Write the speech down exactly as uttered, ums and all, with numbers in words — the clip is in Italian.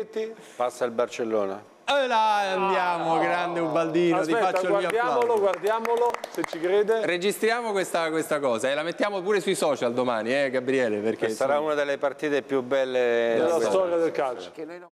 reti. Passa il Barcellona. E là andiamo, grande Ubaldino, Aspetta, ti faccio il mio guardiamolo, applauso. guardiamolo, se ci crede. Registriamo questa, questa cosa e la mettiamo pure sui social domani, eh Gabriele, perché Sarà insomma... una delle partite più belle Della storia del calcio.